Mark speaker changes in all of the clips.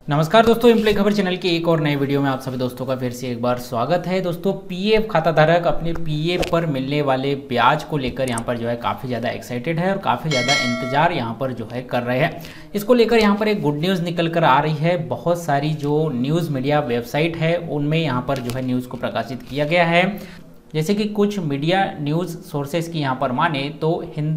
Speaker 1: नमस्कार दोस्तों, एम्प्लॉय खबर चैनल के एक और नए वीडियो में आप सभी दोस्तों का फिर से एक बार स्वागत है। दोस्तों, पीएफ खाताधारक अपने पीएफ पर मिलने वाले ब्याज को लेकर यहां पर जो है काफ़ी ज़्यादा एक्साइटेड है और काफ़ी ज़्यादा इंतजार यहां पर जो है कर रहे हैं। इसको लेकर यहां पर एक गुड न्यूज़ निकल कर आ रही है। बहुत सारी जो न्यूज़ मीडिया वेबसाइट है उनमें यहाँ पर जो है न्यूज़ को प्रकाशित किया गया है। जैसे कि कुछ मीडिया न्यूज़ सोर्सेज की यहाँ पर माने तो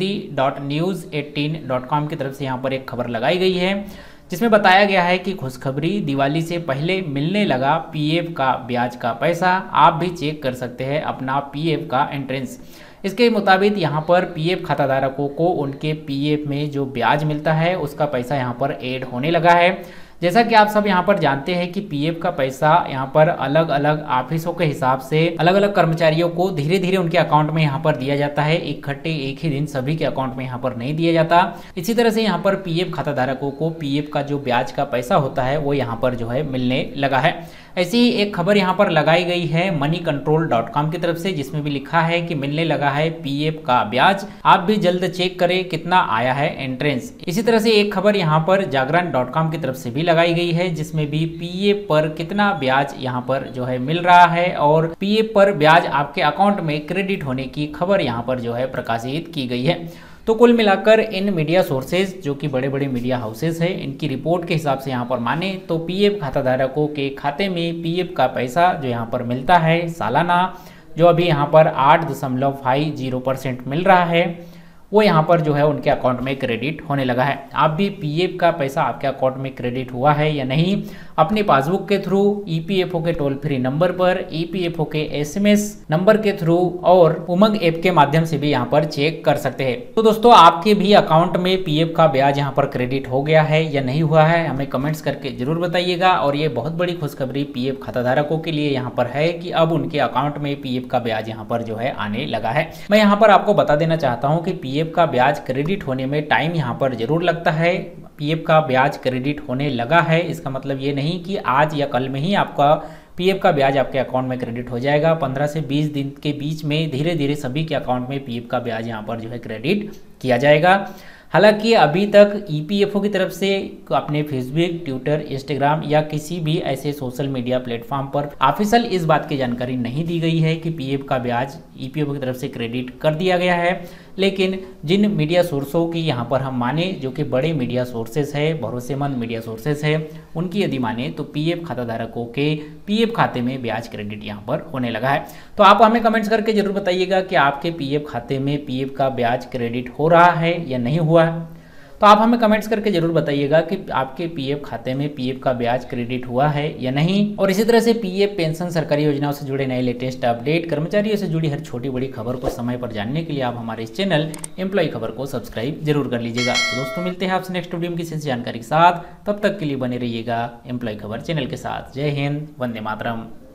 Speaker 1: hindi.news18.com की तरफ से यहाँ पर एक खबर लगाई गई है, जिसमें बताया गया है कि खुशखबरी, दिवाली से पहले मिलने लगा पीएफ का ब्याज का पैसा। आप भी चेक कर सकते हैं अपना पीएफ का एंट्रेंस। इसके मुताबिक यहाँ पर पीएफ खाताधारकों को उनके पीएफ में जो ब्याज मिलता है उसका पैसा यहाँ पर ऐड होने लगा है। जैसा कि आप सब यहाँ पर जानते हैं कि पीएफ का पैसा यहाँ पर अलग अलग ऑफिसों के हिसाब से अलग अलग कर्मचारियों को धीरे धीरे उनके अकाउंट में यहाँ पर दिया जाता है। इकट्ठे एक ही दिन सभी के अकाउंट में यहाँ पर नहीं दिया जाता। इसी तरह से यहाँ पर पीएफ खाताधारकों को पीएफ का जो ब्याज का पैसा होता है वो यहाँ पर जो है मिलने लगा है। ऐसी ही एक खबर यहाँ पर लगाई गई है moneycontrol.com की तरफ से, जिसमें भी लिखा है कि मिलने लगा है पीएफ का ब्याज, आप भी जल्द चेक करें कितना आया है एंट्रेंस। इसी तरह से एक खबर यहाँ पर जागरण.com की तरफ से भी लगाई गई है, जिसमें भी पीएफ पर कितना ब्याज यहाँ पर जो है मिल रहा है और पीएफ पर ब्याज आपके अकाउंट में क्रेडिट होने की खबर यहाँ पर जो है प्रकाशित की गई है। तो कुल मिलाकर इन मीडिया सोर्सेज जो कि बड़े बड़े मीडिया हाउसेस हैं, इनकी रिपोर्ट के हिसाब से यहाँ पर माने तो पीएफ खाताधारकों के खाते में पीएफ का पैसा जो यहाँ पर मिलता है सालाना, जो अभी यहाँ पर 8.50% मिल रहा है, वो यहाँ पर जो है उनके अकाउंट में क्रेडिट होने लगा है। आप भी पीएफ का पैसा आपके अकाउंट में क्रेडिट हुआ है या नहीं, अपनी पासबुक के थ्रू, ईपीएफओ के टोल फ्री नंबर पर, ईपीएफओ के एसएमएस नंबर के थ्रू और उमंग ऐप के माध्यम से भी यहाँ पर चेक कर सकते हैं। तो दोस्तों, आपके भी अकाउंट में पीएफ का ब्याज यहाँ पर क्रेडिट हो गया है या नहीं हुआ है, हमें कमेंट्स करके जरूर बताइएगा। और ये बहुत बड़ी खुशखबरी पीएफ खाताधारकों के लिए यहाँ पर है कि अब उनके अकाउंट में पीएफ का ब्याज यहाँ पर जो है आने लगा है। मैं यहाँ पर आपको बता देना चाहता हूँ कि पीएफ का ब्याज क्रेडिट होने में टाइम यहाँ पर जरूर लगता है। पीएफ का ब्याज क्रेडिट होने लगा है, इसका मतलब ये नहीं कि आज या कल में ही आपका पीएफ का ब्याज आपके अकाउंट में क्रेडिट हो जाएगा। 15 से 20 दिन के बीच में धीरे धीरे सभी के अकाउंट में पीएफ का ब्याज यहाँ पर जो है क्रेडिट किया जाएगा। हालांकि अभी तक ईपीएफओ की तरफ से अपने फेसबुक, ट्विटर, इंस्टाग्राम या किसी भी ऐसे सोशल मीडिया प्लेटफॉर्म पर ऑफिशियल इस बात की जानकारी नहीं दी गई है कि पीएफ का ब्याज ईपीएफओ की तरफ से क्रेडिट कर दिया गया है। लेकिन जिन मीडिया सोर्सों की यहाँ पर हम माने, जो कि बड़े मीडिया सोर्सेस है, भरोसेमंद मीडिया सोर्सेस है, उनकी यदि माने तो पीएफ खाताधारकों के पीएफ खाते में ब्याज क्रेडिट यहाँ पर होने लगा है। तो आप हमें कमेंट्स करके जरूर बताइएगा कि आपके पीएफ खाते में पीएफ का ब्याज क्रेडिट हो रहा है या नहीं हुआ है। तो आप हमें कमेंट्स करके जरूर बताइएगा कि आपके पीएफ खाते में पीएफ का ब्याज क्रेडिट हुआ है या नहीं। और इसी तरह से पीएफ, पेंशन, सरकारी योजनाओं से जुड़े नए लेटेस्ट अपडेट, कर्मचारियों से जुड़ी हर छोटी बड़ी खबर को समय पर जानने के लिए आप हमारे इस चैनल एम्प्लॉय खबर को सब्सक्राइब जरूर कर लीजिएगा। तो दोस्तों, मिलते हैं आपसे नेक्स्ट वीडियो में किसी जानकारी के साथ। तब तक के लिए बने रहिएगा एम्प्लॉय खबर चैनल के साथ। जय हिंद, वंदे मातरम।